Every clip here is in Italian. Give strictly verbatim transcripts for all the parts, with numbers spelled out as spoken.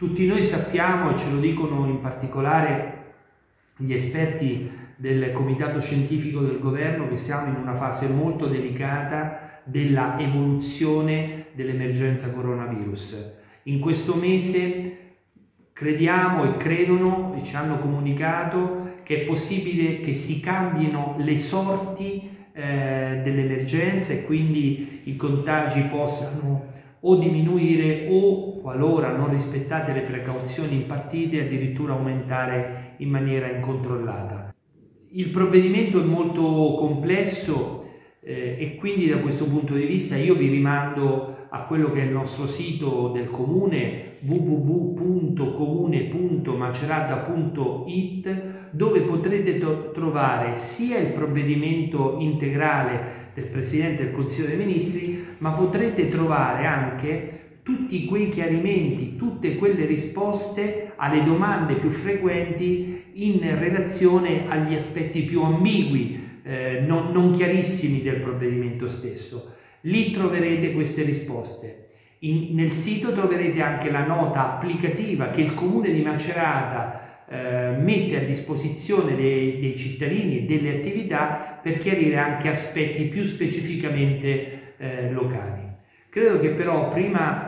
Tutti noi sappiamo, e ce lo dicono in particolare gli esperti del Comitato Scientifico del Governo, che siamo in una fase molto delicata della evoluzione dell'emergenza coronavirus. In questo mese crediamo e credono e ci hanno comunicato che è possibile che si cambino le sorti eh, dell'emergenza e quindi i contagi possano o diminuire o, qualora non rispettate le precauzioni impartite, addirittura aumentare in maniera incontrollata. Il provvedimento è molto complesso eh, e quindi da questo punto di vista io vi rimando a quello che è il nostro sito del comune, w w w punto comune punto macerata punto it, dove potrete trovare sia il provvedimento integrale del Presidente del Consiglio dei Ministri, ma potrete trovare anche tutti quei chiarimenti, tutte quelle risposte alle domande più frequenti in relazione agli aspetti più ambigui, eh, non, non chiarissimi del provvedimento stesso. Lì troverete queste risposte. In, nel sito troverete anche la nota applicativa che il Comune di Macerata eh, mette a disposizione dei, dei cittadini e delle attività per chiarire anche aspetti più specificamente eh, locali. Credo che però prima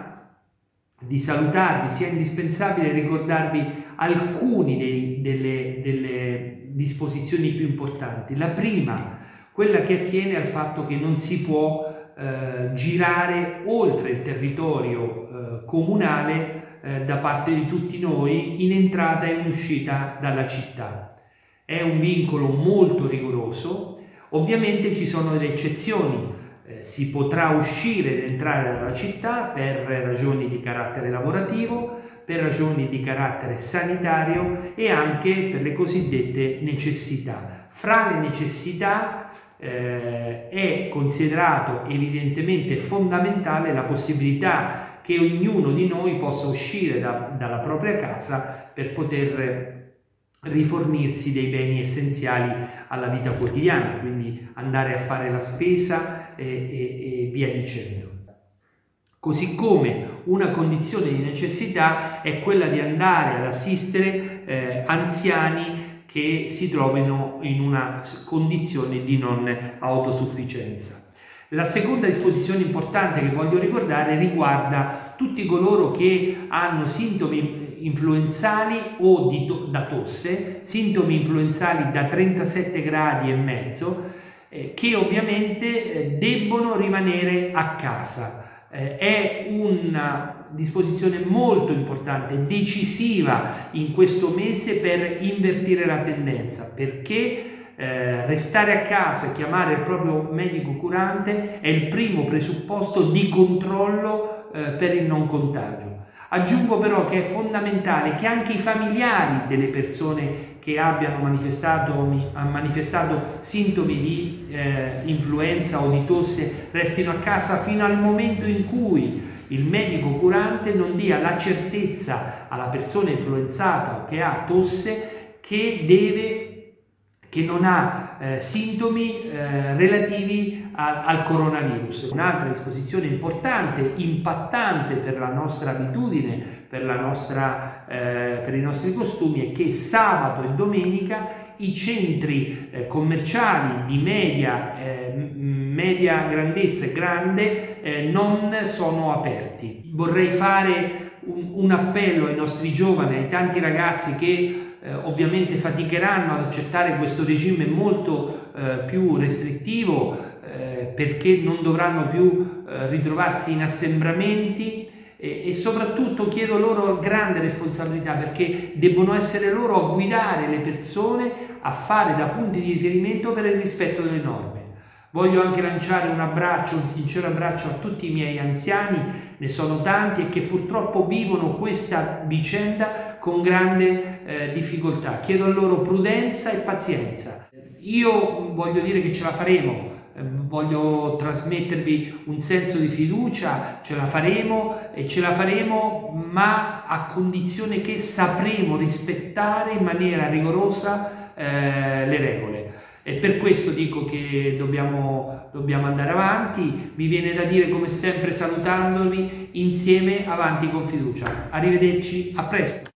di salutarvi sia indispensabile ricordarvi alcuni dei, delle, delle disposizioni più importanti. La prima, quella che attiene al fatto che non si può eh, girare oltre il territorio eh, comunale eh, da parte di tutti noi in entrata e in uscita dalla città. È un vincolo molto rigoroso. Ovviamente ci sono delle eccezioni. Eh, si potrà uscire ed entrare dalla città per ragioni di carattere lavorativo, per ragioni di carattere sanitario e anche per le cosiddette necessità. Fra le necessità eh, è considerato evidentemente fondamentale la possibilità che ognuno di noi possa uscire da, dalla propria casa per poter rifornirsi dei beni essenziali alla vita quotidiana, quindi andare a fare la spesa e, e, e via dicendo. Così come una condizione di necessità è quella di andare ad assistere eh, anziani che si trovino in una condizione di non autosufficienza. La seconda disposizione importante che voglio ricordare riguarda tutti coloro che hanno sintomi influenzali o di to- da tosse, sintomi influenzali da trentasette gradi e mezzo, eh, che ovviamente eh, debbono rimanere a casa. Eh, è una disposizione molto importante, decisiva in questo mese per invertire la tendenza, perché eh, restare a casa e chiamare il proprio medico curante è il primo presupposto di controllo eh, per il non contagio. Aggiungo però che è fondamentale che anche i familiari delle persone che abbiano manifestato, ha manifestato sintomi di eh, influenza o di tosse restino a casa fino al momento in cui il medico curante non dia la certezza alla persona influenzata o che ha tosse che deve che non ha eh, sintomi eh, relativi a, al coronavirus. Un'altra disposizione importante, impattante per la nostra abitudine, per, la nostra, eh, per i nostri costumi, è che sabato e domenica i centri eh, commerciali di media, eh, media grandezza e grande eh, non sono aperti. Vorrei fare un, un appello ai nostri giovani, ai tanti ragazzi che Eh, ovviamente faticheranno ad accettare questo regime molto eh, più restrittivo eh, perché non dovranno più eh, ritrovarsi in assembramenti e, e soprattutto chiedo loro grande responsabilità perché debbono essere loro a guidare le persone a fare da punti di riferimento per il rispetto delle norme. Voglio anche lanciare un abbraccio, un sincero abbraccio a tutti i miei anziani, ne sono tanti e che purtroppo vivono questa vicenda con grande eh, difficoltà. Chiedo a loro prudenza e pazienza. Io voglio dire che ce la faremo, eh, voglio trasmettervi un senso di fiducia, ce la faremo e ce la faremo ma a condizione che sapremo rispettare in maniera rigorosa eh, le regole. E per questo dico che dobbiamo, dobbiamo andare avanti. Mi viene da dire, come sempre salutandovi, insieme avanti con fiducia. Arrivederci, a presto.